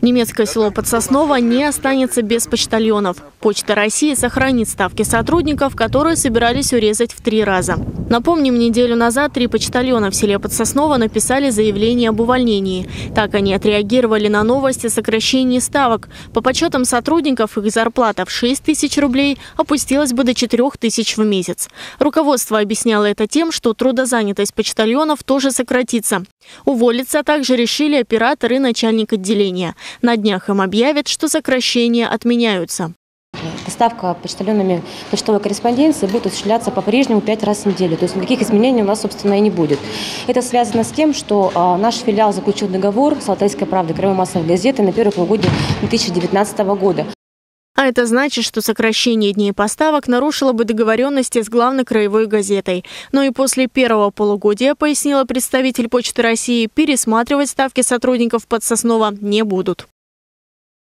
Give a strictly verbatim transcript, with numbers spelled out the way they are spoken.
Немецкое село Подсосново не останется без почтальонов. Почта России сохранит ставки сотрудников, которые собирались урезать в три раза. Напомним, неделю назад три почтальона в селе Подсосново написали заявление об увольнении. Так они отреагировали на новости о сокращении ставок. По подсчетам сотрудников, их зарплата в шесть тысяч рублей опустилась бы до четырёх тысяч в месяц. Руководство объясняло это тем, что трудозанятость почтальонов тоже сократится. Уволиться также решили оператор и начальник отделения. На днях им объявят, что сокращения отменяются. Доставка почтальонами почтовой корреспонденции будет осуществляться по-прежнему пять раз в неделю. То есть никаких изменений у нас, собственно, и не будет. Это связано с тем, что а, наш филиал заключил договор с «Алтайской правдой» краевой массовой газеты на первое полугодие две тысячи девятнадцатого года. А это значит, что сокращение дней поставок нарушило бы договоренности с главной краевой газетой. Но и после первого полугодия, пояснила представитель Почты России, пересматривать ставки сотрудников Подсоснова не будут.